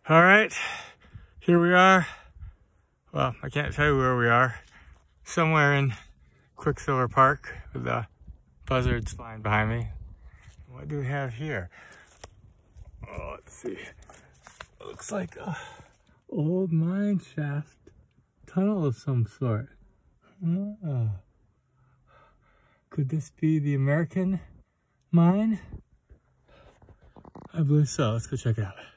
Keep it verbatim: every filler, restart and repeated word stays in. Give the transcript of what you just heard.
All right, here we are. Well, I can't tell you where we are. Somewhere in Quicksilver Park with the buzzards flying behind me. What do we have here? Oh, let's see. It looks like a old mine shaft tunnel of some sort. Oh. Could this be the American mine? I believe so. Let's go check it out.